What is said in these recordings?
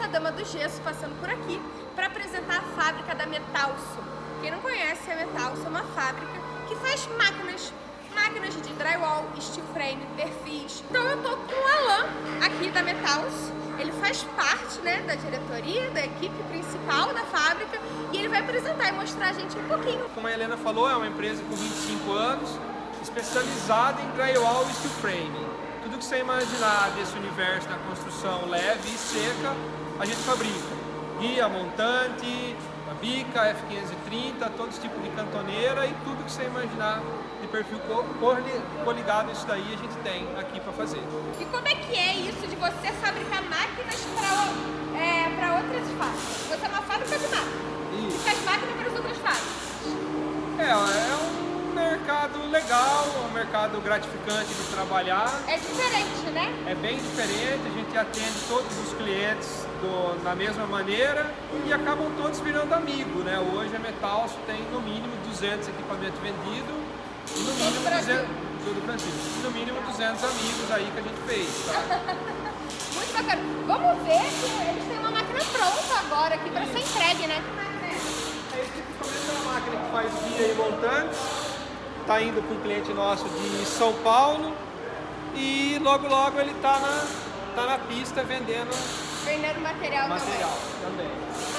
Dama do Gesso passando por aqui para apresentar a fábrica da Metalso. Quem não conhece, a Metalso é uma fábrica que faz máquinas de drywall, steel frame, perfis. Então eu tô com o Alan aqui da Metalso. Ele faz parte, né, da diretoria, da equipe principal da fábrica, e ele vai apresentar e mostrar a gente um pouquinho. Como a Helena falou, é uma empresa com 25 anos, especializada em drywall e steel frame. Tudo que você imaginar desse universo da construção leve e seca, a gente fabrica. Guia, montante, a bica, F530, todos os tipos de cantoneira e tudo que você imaginar de perfil coligado, isso daí a gente tem aqui para fazer. E como é que é isso de você fabricar máquinas para outras fábricas? Você é uma fábrica de máquinas e faz máquina para as outras fábricas. É um mercado legal, um mercado gratificante de trabalhar. É diferente, né? É bem diferente, a gente atende todos os clientes da mesma maneira e acabam todos virando amigos, né? Hoje a Metalso tem no mínimo 200 equipamentos vendidos e no mínimo 200, todo o Brasil, e no mínimo 200 amigos aí que a gente fez, tá? Muito bacana. Vamos ver que eles têm uma máquina pronta agora aqui para ser entregue, né? Que máquina é essa? Esse equipamento é uma máquina que faz guia e montantes. Está indo para um cliente nosso de São Paulo e logo ele está na pista vendendo material também.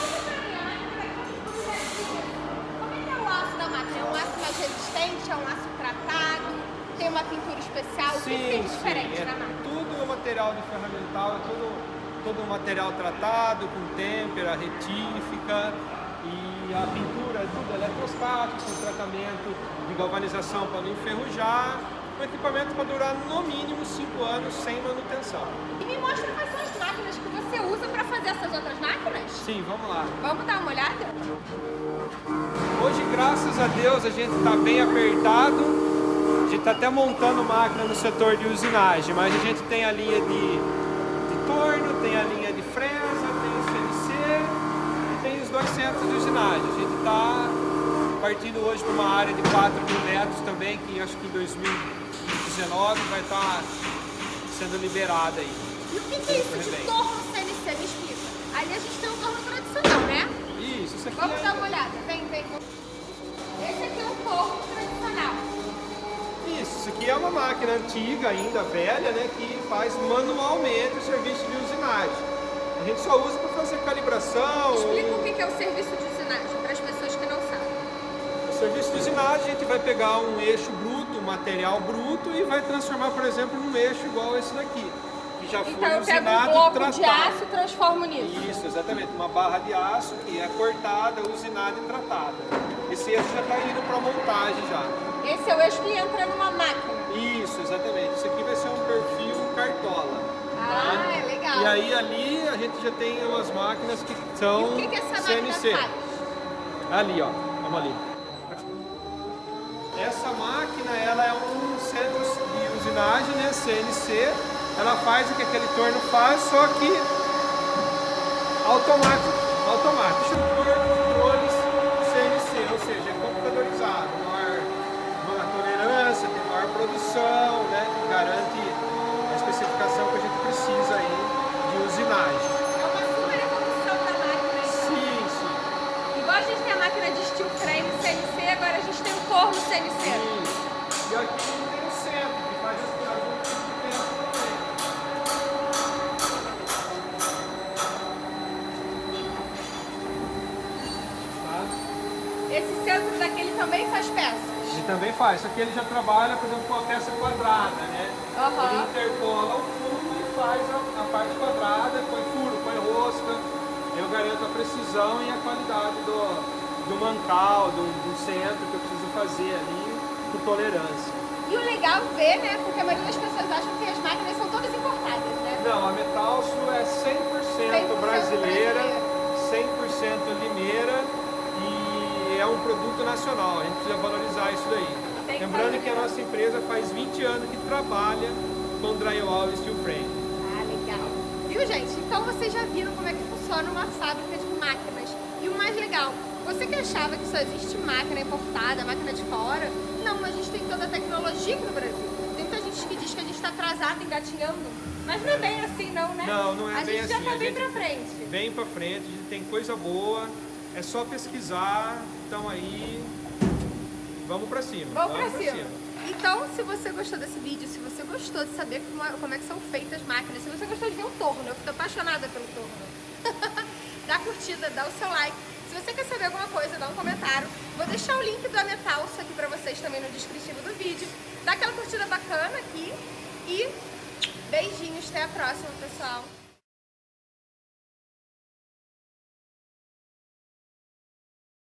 Como é que é o aço da máquina? É um aço mais resistente? É um aço tratado? Tem uma pintura especial? O que tem de diferente na máquina? Tudo material de ferramental, é todo material tratado com têmpera, retífica. E a pintura é tudo eletrostático, com tratamento de galvanização para não enferrujar. Um equipamento para durar no mínimo 5 anos sem manutenção. E me mostra quais são as máquinas que você usa para fazer essas outras máquinas? Sim, vamos lá. Vamos dar uma olhada? Hoje, graças a Deus, a gente está bem apertado. A gente está até montando máquina no setor de usinagem, mas a gente tem a linha de torno, tem a linha de fresa, tem o CNC e tem os 2 centros de usinagem. A gente está partindo hoje para uma área de 4.000 metros também, que acho que em 2019 vai estar sendo liberada aí. E o que é isso de torno CNC? Me explica. Ali a gente tem um torno tradicional, né? Isso aqui Vamos dar uma olhada. Vem. Esse aqui é um torno tradicional. Isso aqui é uma máquina antiga ainda, velha, né? Que faz manualmente o serviço de usinagem. A gente só usa para fazer calibração. Explica o que é o serviço de usinagem para as pessoas que não sabem. O serviço de usinagem, a gente vai pegar um eixo bruto, um material bruto e vai transformar, por exemplo, num eixo igual esse daqui, que já foi então eu usinado, pego um bloco tratado. De aço e transformo nisso. Isso, exatamente. Uma barra de aço que é cortada, usinada e tratada. Esse eixo já está indo para a montagem já. Esse é o eixo que entra numa máquina. Isso, exatamente. Isso aqui vai ser um perfil cartola. Ah, é legal. E aí ali a gente já tem umas máquinas que são e o que essa CNC. Máquina faz? Ali, ó. Vamos ali. Essa máquina, ela é um centro de usinagem, né, CNC. Ela faz o que aquele torno faz, só que automático. Por controles CNC, ou seja, é computadorizado. Maior tolerância, tem maior produção, né, que garante a especificação que a gente precisa aí de usinagem. É uma super evolução da máquina. Sim. Igual a gente tem a máquina de steel frame CNC, agora a gente tem o torno CNC. E aqui tem o centro, que faz as coisas de tempo também. Tá? Esse centro daqui ele também faz peças? Ele também faz, só que ele já trabalha, por exemplo, com a peça quadrada, né? Ele interpola o fundo e faz a parte quadrada, põe furo, põe rosca. Eu garanto a precisão e a qualidade do mancal, do centro que eu preciso fazer ali, com tolerância. E o legal ver, né, porque a maioria das pessoas acham que as máquinas são todas importadas, né? Não, a Metalso é 100% brasileira, 100% limeira e é um produto nacional, a gente precisa valorizar isso daí. Lembrando que a nossa empresa faz 20 anos que trabalha com drywall e steel frame. Ah, legal. Viu, gente? Então vocês já viram como é que funciona uma fábrica de máquinas. E o mais legal, você que achava que só existe máquina importada, máquina de fora, não, a gente tem toda a tecnologia aqui no Brasil. Tem muita gente gente que diz que a gente tá atrasado, engatinhando, mas não é bem assim não, né? Não, não é bem assim. A gente já tá bem pra frente. Bem pra frente, a gente tem coisa boa, é só pesquisar, então aí, vamos pra cima. Vamos pra cima. Então, se você gostou desse vídeo, se você gostou de saber como é que são feitas as máquinas, se você gostou de ver o torno, eu fico apaixonada pelo torno, dá curtida, dá o seu like. Se você quer saber alguma coisa, dá um comentário. Vou deixar o link do Ametalso aqui pra vocês também no descritivo do vídeo. Dá aquela curtida bacana aqui e beijinhos, até a próxima, pessoal.